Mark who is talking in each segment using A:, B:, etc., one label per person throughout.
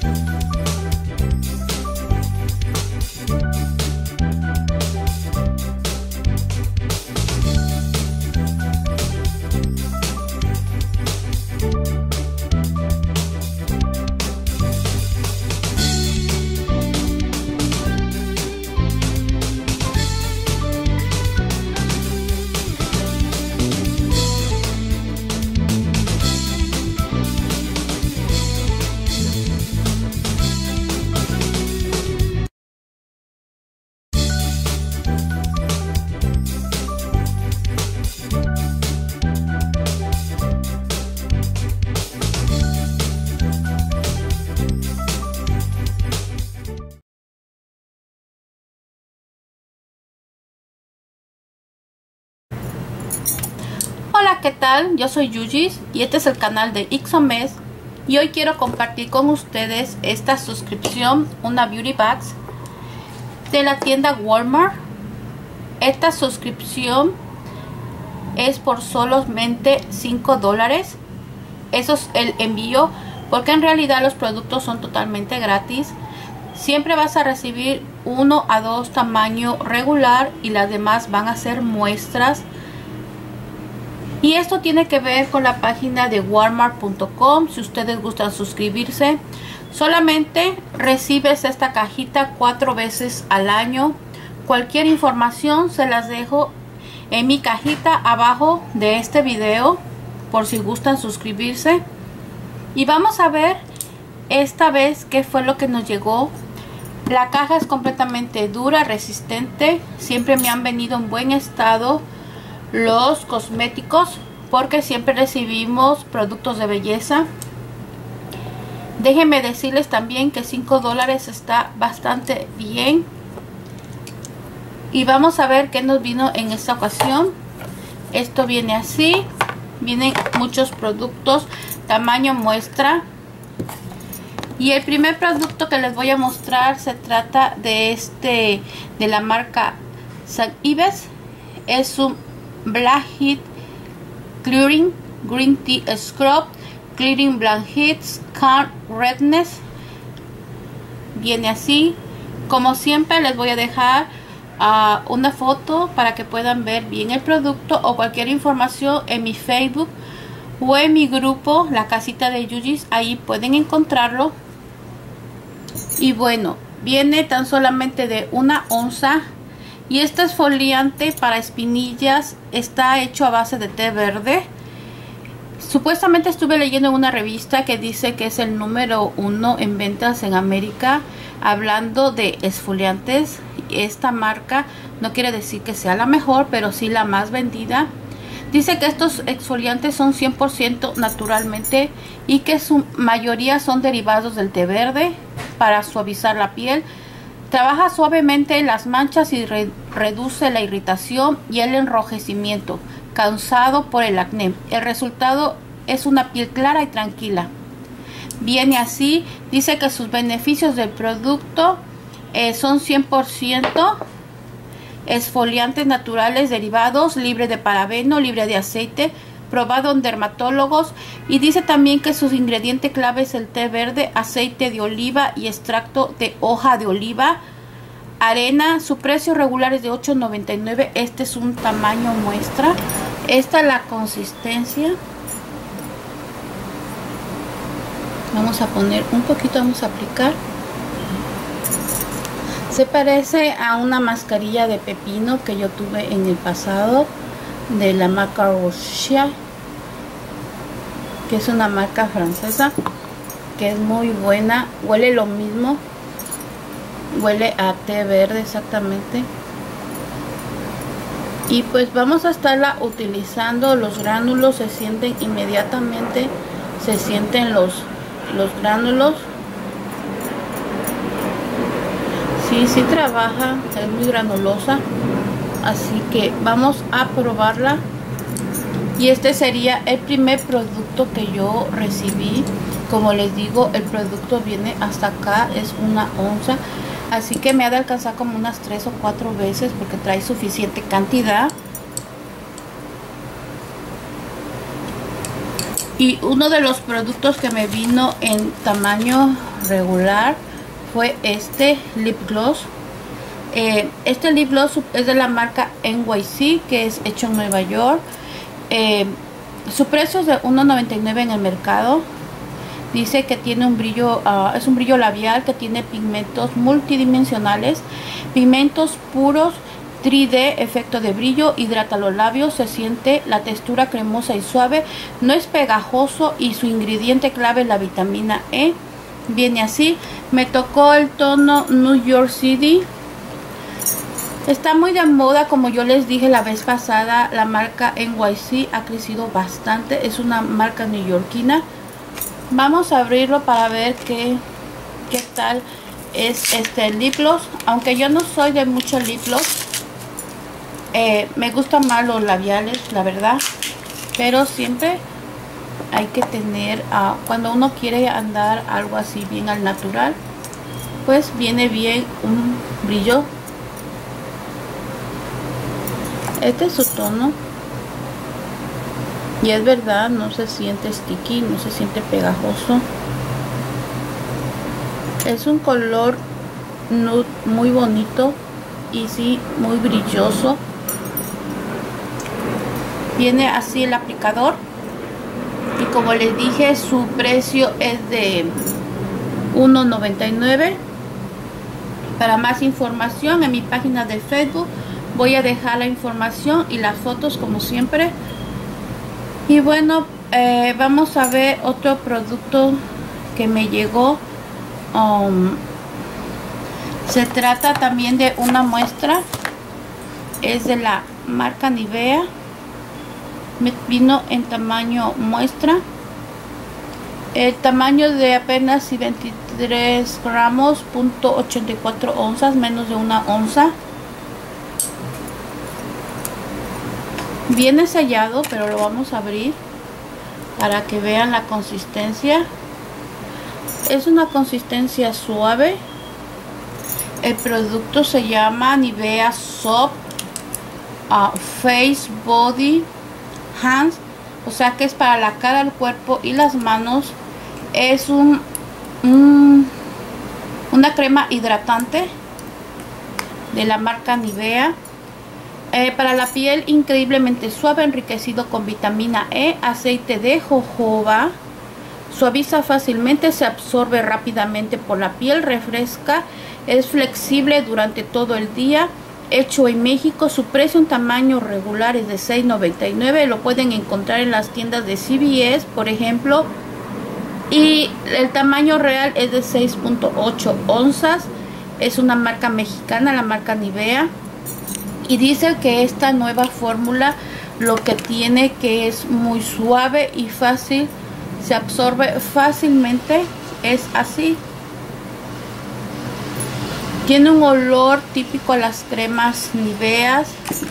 A: Hola, ¿qué tal? Yo soy Yujis y este es el canal de Ixomes y hoy quiero compartir con ustedes esta suscripción, una beauty bags de la tienda Walmart. Esta suscripción es por solamente $5. Eso es el envío, porque en realidad los productos son totalmente gratis. Siempre vas a recibir 1 a 2 tamaño regular y las demás van a ser muestras. Y esto tiene que ver con la página de walmart.com. Si ustedes gustan suscribirse, solamente recibes esta cajita 4 veces al año. Cualquier información se las dejo en mi cajita abajo de este video, por si gustan suscribirse. Y vamos a ver esta vez qué fue lo que nos llegó. La caja es completamente dura, resistente. Siempre me han venido en buen estado los cosméticos, porque siempre recibimos productos de belleza. Déjenme decirles también que $5 está bastante bien. Y vamos a ver qué nos vino en esta ocasión. Esto viene así. Vienen muchos productos tamaño muestra. Y el primer producto que les voy a mostrar se trata de la marca St. Ives. Es un Blackhead Clearing Green Tea Scrub Clearing Blackheads Skin Redness. Viene así. Como siempre les voy a dejar una foto para que puedan ver bien el producto, o cualquier información en mi Facebook o en mi grupo La Casita de Yujis. Ahí pueden encontrarlo. Y bueno, viene tan solamente de 1 onza. Y este exfoliante para espinillas está hecho a base de té verde. Supuestamente estuve leyendo en una revista que dice que es el número 1 en ventas en América, hablando de exfoliantes. Esta marca no quiere decir que sea la mejor, pero sí la más vendida. Dice que estos exfoliantes son 100% naturalmente y que su mayoría son derivados del té verde para suavizar la piel. Trabaja suavemente en las manchas y reduce la irritación y el enrojecimiento causado por el acné. El resultado es una piel clara y tranquila. Viene así. Dice que sus beneficios del producto son 100% exfoliantes naturales derivados, libre de parabeno, libre de aceite, probado en dermatólogos. Y dice también que sus ingredientes clave es el té verde, aceite de oliva y extracto de hoja de oliva, arena. Su precio regular es de $8.99. Este es un tamaño muestra. Esta es la consistencia. Vamos a poner un poquito, vamos a aplicar. Se parece a una mascarilla de pepino que yo tuve en el pasado, de la marca Rocher, que es una marca francesa, que es muy buena. Huele lo mismo, huele a té verde exactamente. Y pues vamos a estarla utilizando. Los gránulos se sienten inmediatamente, se sienten los gránulos. Sí trabaja, es muy granulosa, así que vamos a probarla. Y este sería el primer producto que yo recibí. Como les digo, el producto viene hasta acá, es 1 onza, así que me ha de alcanzar como unas 3 o 4 veces porque trae suficiente cantidad. Y uno de los productos que me vino en tamaño regular fue este lip gloss. Este lip gloss es de la marca NYC, que es hecho en Nueva York. Su precio es de $1.99 en el mercado. Dice que tiene un brillo, es un brillo labial que tiene pigmentos multidimensionales, pigmentos puros, 3D, efecto de brillo, hidrata los labios, se siente la textura cremosa y suave, no es pegajoso y su ingrediente clave es la vitamina E. Viene así. Me tocó el tono New York City. Está muy de moda, como yo les dije la vez pasada. La marca NYC ha crecido bastante, es una marca neoyorquina. Vamos a abrirlo para ver qué tal es este lip gloss. Aunque yo no soy de mucho lip gloss, me gustan más los labiales, la verdad. Pero siempre hay que tener, cuando uno quiere andar algo así bien al natural, pues viene bien un brillo. Este es su tono. Y es verdad, no se siente sticky, no se siente pegajoso. Es un color nude muy bonito y sí, muy brilloso. Viene así el aplicador. Y como les dije, su precio es de $1.99. Para más información, en mi página de Facebook voy a dejar la información y las fotos como siempre. Y bueno, vamos a ver otro producto que me llegó. Se trata también de una muestra. Es de la marca Nivea. Me vino en tamaño muestra. El tamaño de apenas 23 gramos, .84 onzas, menos de una onza. Viene sellado, pero lo vamos a abrir para que vean la consistencia. Es una consistencia suave. El producto se llama Nivea Soft Face Body Hands, o sea que es para la cara, el cuerpo y las manos. Es una crema hidratante de la marca Nivea. Para la piel increíblemente suave, enriquecido con vitamina E, aceite de jojoba, suaviza fácilmente, se absorbe rápidamente por la piel, refresca, es flexible durante todo el día, hecho en México. Su precio en tamaño regular es de $6.99, lo pueden encontrar en las tiendas de CVS, por ejemplo, y el tamaño real es de 6.8 onzas. Es una marca mexicana, la marca Nivea. Y dice que esta nueva fórmula lo que tiene que es muy suave y fácil, se absorbe fácilmente, es así. Tiene un olor típico a las cremas Nivea.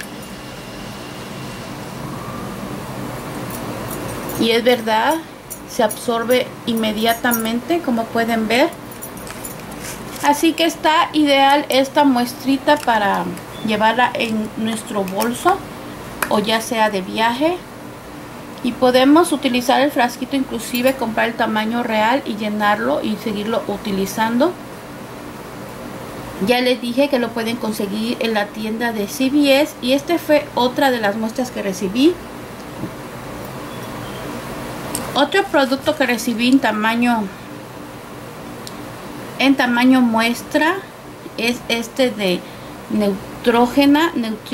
A: Y es verdad, se absorbe inmediatamente, como pueden ver. Así que está ideal esta muestrita para llevarla en nuestro bolso o ya sea de viaje, y podemos utilizar el frasquito, inclusive comprar el tamaño real y llenarlo y seguirlo utilizando. Ya les dije que lo pueden conseguir en la tienda de CVS, y este fue otra de las muestras que recibí. Otro producto que recibí en tamaño muestra es este de Neutrogena,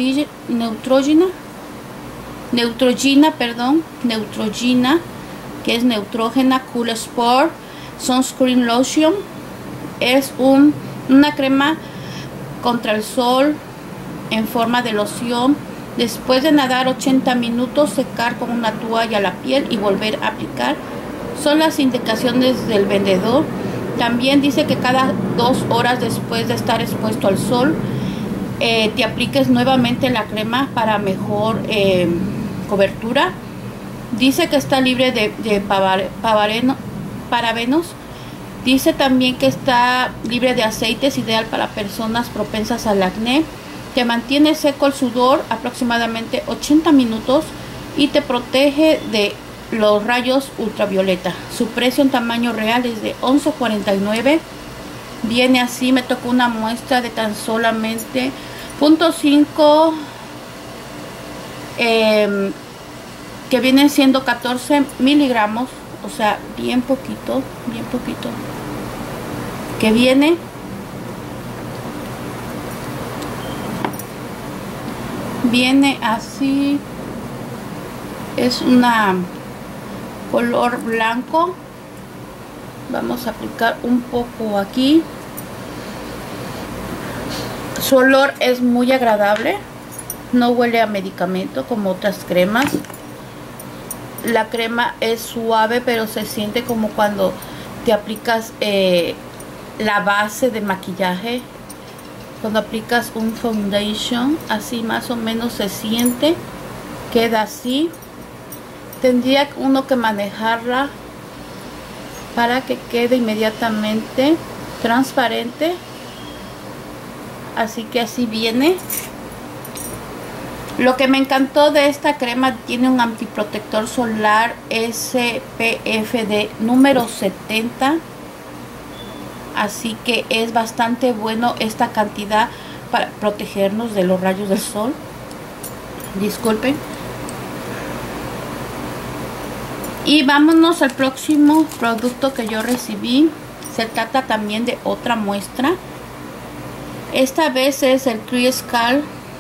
A: que es Neutrogena Cool Sport Sunscreen Lotion. Es una crema contra el sol en forma de loción. Después de nadar 80 minutos, secar con una toalla la piel y volver a aplicar. Son las indicaciones del vendedor. También dice que cada 2 horas después de estar expuesto al sol, te apliques nuevamente la crema para mejor cobertura. Dice que está libre de parabenos. Dice también que está libre de aceites, ideal para personas propensas al acné. Te mantiene seco el sudor aproximadamente 80 minutos y te protege de los rayos ultravioleta. Su precio en tamaño real es de $11.49. Viene así. Me tocó una muestra de tan solamente 0.5, que vienen siendo 14 miligramos, o sea, bien poquito que viene. Viene así. Es una color blanco. Vamos a aplicar un poco aquí. Su olor es muy agradable. No huele a medicamento como otras cremas. La crema es suave, pero se siente como cuando te aplicas la base de maquillaje. Cuando aplicas un foundation, así más o menos se siente. Queda así. Tendría uno que manejarla para que quede inmediatamente transparente. Así que así viene. Lo que me encantó de esta crema, tiene un antiprotector solar SPF de número 70. Así que es bastante bueno esta cantidad para protegernos de los rayos del sol. Disculpen. Y vámonos al próximo producto que yo recibí. Se trata también de otra muestra. Esta vez es el Clear Scalp.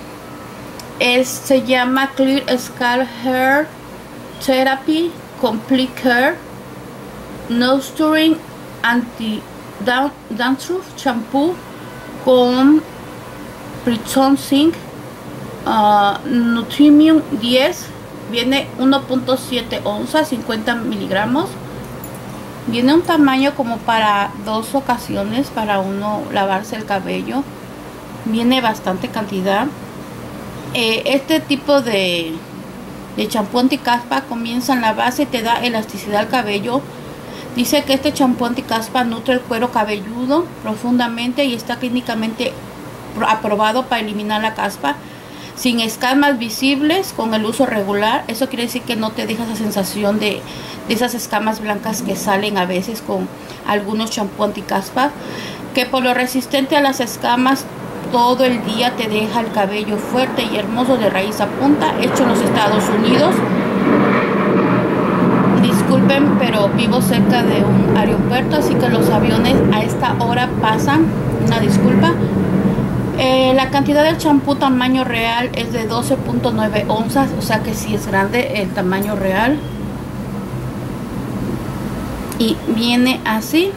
A: Se llama Clear Scalp Hair Therapy Complete Care Nurturing Anti-Dandruff Shampoo con Prison Zinc Nutrimium 10. Viene 1.7 onzas, 50 miligramos. Viene un tamaño como para 2 ocasiones para uno lavarse el cabello. Viene bastante cantidad. Este tipo de champú anticaspa comienza en la base y te da elasticidad al cabello. Dice que este champú anticaspa nutre el cuero cabelludo profundamente y está clínicamente aprobado para eliminar la caspa sin escamas visibles con el uso regular. Eso quiere decir que no te deja esa sensación de esas escamas blancas que salen a veces con algunos champú anticaspa, que por lo resistente a las escamas todo el día te deja el cabello fuerte y hermoso de raíz a punta, hecho en los Estados Unidos. Disculpen, pero vivo cerca de un aeropuerto, así que los aviones a esta hora pasan. Una disculpa. La cantidad del champú tamaño real es de 12.9 onzas, o sea que sí es grande el tamaño real. Y viene así.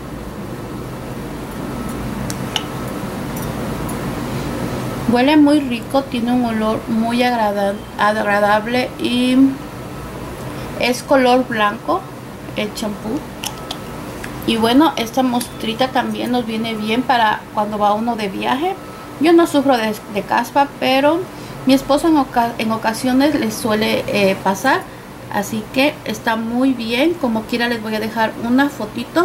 A: Huele muy rico, tiene un olor muy agradable y es color blanco el champú. Y bueno, esta muestrita también nos viene bien para cuando va uno de viaje. Yo no sufro de caspa, pero mi esposo en ocasiones les suele pasar. Así que está muy bien. Como quiera les voy a dejar una fotito.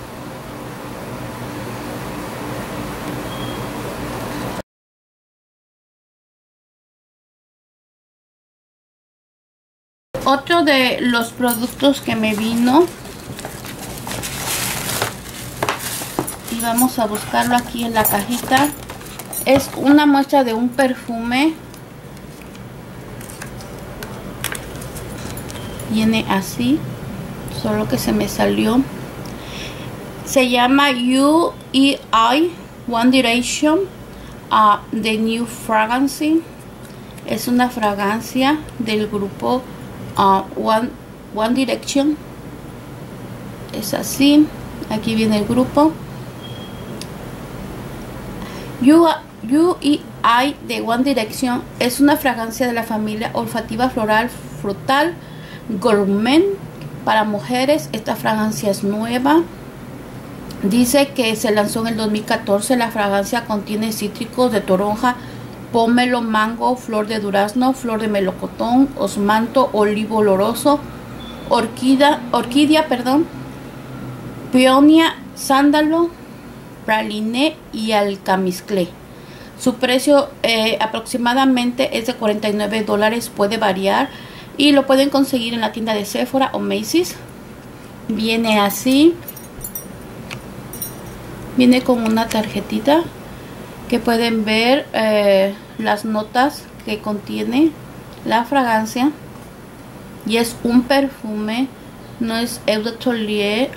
A: Otro de los productos que me vino, y vamos a buscarlo aquí en la cajita, es una muestra de un perfume. Viene así, solo que se me salió. Se llama UEI One Direction The New Fragrance. Es una fragancia del grupo One Direction. Es así. Aquí viene el grupo. UEI de One Direction es una fragancia de la familia olfativa floral frutal gourmet para mujeres. Esta fragancia es nueva. Dice que se lanzó en el 2014. La fragancia contiene cítricos de toronja, pomelo, mango, flor de durazno, flor de melocotón, osmanto, olivo oloroso, orquídea, peonia, sándalo, praliné y alcamizcle. Su precio aproximadamente es de $49. Puede variar. y lo pueden conseguir en la tienda de Sephora o Macy's. Viene así, viene con una tarjetita que pueden ver las notas que contiene la fragancia, y es un perfume, no es Eau de Toilette,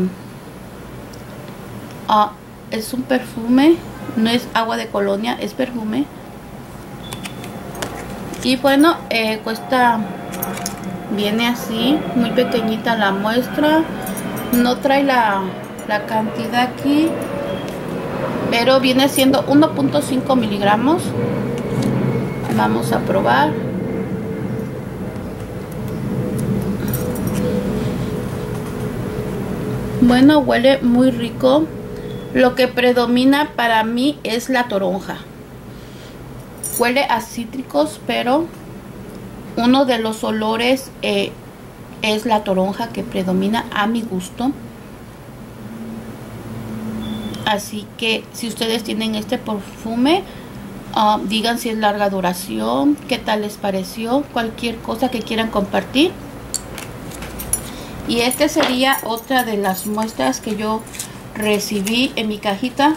A: es un perfume, no es agua de colonia, es perfume. Y bueno, cuesta, viene así, muy pequeñita la muestra, no trae la cantidad aquí, pero viene siendo 1.5 miligramos. Vamos a probar. Bueno, huele muy rico. Lo que predomina para mí es la toronja. Huele a cítricos, pero uno de los olores es la toronja que predomina a mi gusto. Así que si ustedes tienen este perfume, digan si es larga duración, qué tal les pareció, cualquier cosa que quieran compartir. Y esta sería otra de las muestras que yo recibí en mi cajita.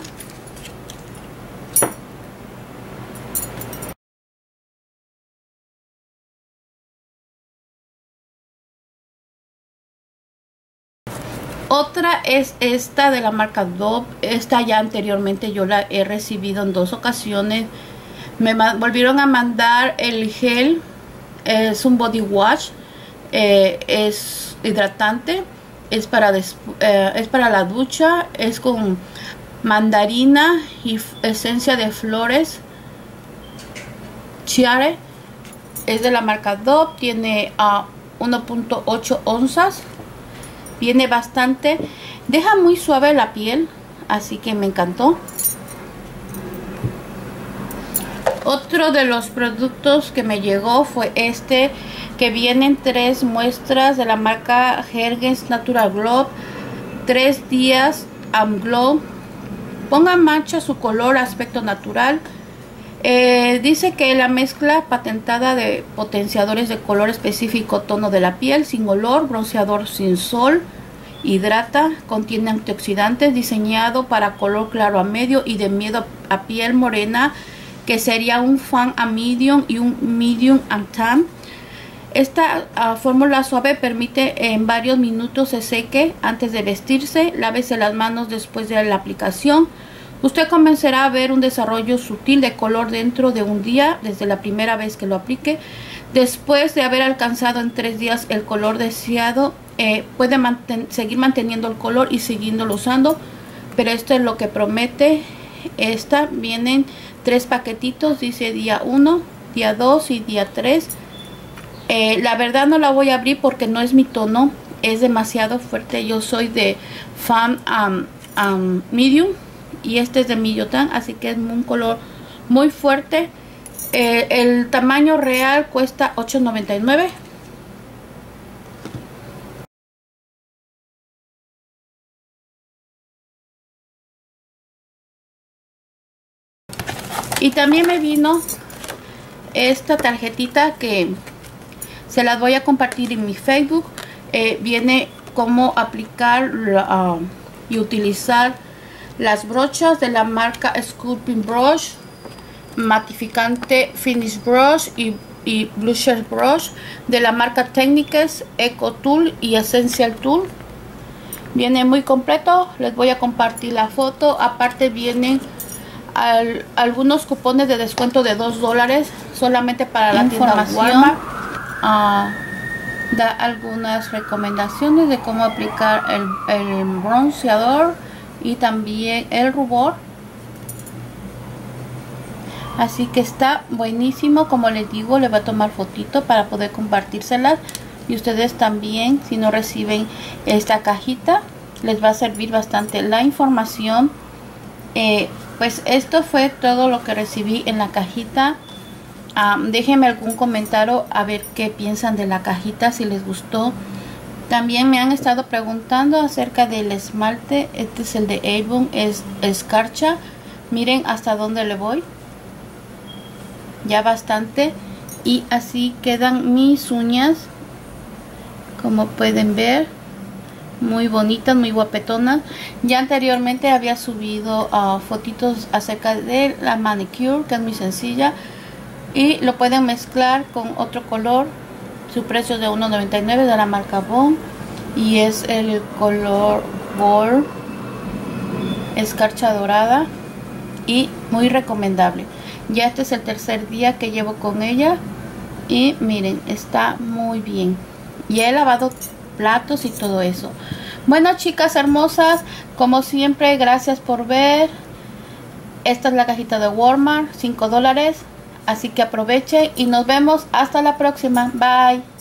A: Otra es esta de la marca Dove. Esta ya anteriormente yo la he recibido en 2 ocasiones. Me volvieron a mandar el gel. Es un body wash. Es hidratante. Es para la ducha. Es con mandarina y esencia de flores. Chiare. Es de la marca Dove. Tiene 1.8 onzas. Viene bastante, deja muy suave la piel, así que me encantó. Otro de los productos que me llegó fue este, que vienen 3 muestras de la marca Jergens Natural Glow. 3 días Glow. Ponga en marcha su color, aspecto natural. Dice que la mezcla patentada de potenciadores de color específico, tono de la piel, sin olor, bronceador sin sol, hidrata, contiene antioxidantes, diseñado para color claro a medio y de miedo a piel morena, que sería un fan a medium y un medium a tan. Esta fórmula suave permite en varios minutos se seque antes de vestirse. Lávese las manos después de la aplicación. Usted comenzará a ver un desarrollo sutil de color dentro de un día, desde la primera vez que lo aplique. Después de haber alcanzado en 3 días el color deseado, puede seguir manteniendo el color y siguiéndolo usando. Pero esto es lo que promete. Esta vienen 3 paquetitos, dice día 1, día 2 y día 3. La verdad no la voy a abrir porque no es mi tono, es demasiado fuerte. Yo soy de fan medium. Y este es de Millotan, así que es un color muy fuerte. El tamaño real cuesta $8.99. Y también me vino esta tarjetita que se las voy a compartir en mi Facebook. Viene cómo aplicar y utilizar las brochas de la marca Sculpting Brush, matificante Finish Brush y Blusher Brush de la marca Techniques, Eco Tool y Essential Tool. Viene muy completo, les voy a compartir la foto. Aparte vienen algunos cupones de descuento de $2 solamente para la tienda Walmart. Da algunas recomendaciones de cómo aplicar el bronceador y también el rubor. Así que está buenísimo. Como les digo, le voy a tomar fotito para poder compartírselas. Y ustedes también, si no reciben esta cajita, les va a servir bastante la información. Pues esto fue todo lo que recibí en la cajita. Déjenme algún comentario a ver qué piensan de la cajita, si les gustó. También me han estado preguntando acerca del esmalte. Este es el de Avon, es escarcha. Miren hasta dónde le voy. Ya bastante. Y así quedan mis uñas, como pueden ver, muy bonitas, muy guapetonas. Ya anteriormente había subido fotitos acerca de la manicure, que es muy sencilla, y lo pueden mezclar con otro color. Su precio es de $1.99 de la marca Bon, y es el color Gold, escarcha dorada, y muy recomendable. Ya este es el tercer día que llevo con ella y miren, está muy bien. Ya he lavado platos y todo eso. Bueno, chicas hermosas, como siempre, gracias por ver. Esta es la cajita de Walmart, $5. Así que aprovechen y nos vemos hasta la próxima. Bye.